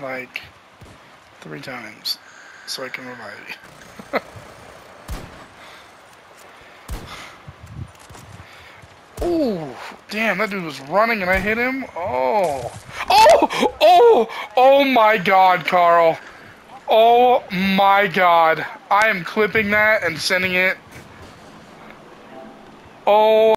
like 3 times so I can revive you. Oh, damn, that dude was running and I hit him. Oh. Oh! Oh! Oh my god, Carl. Oh my god. I am clipping that and sending it. Oh.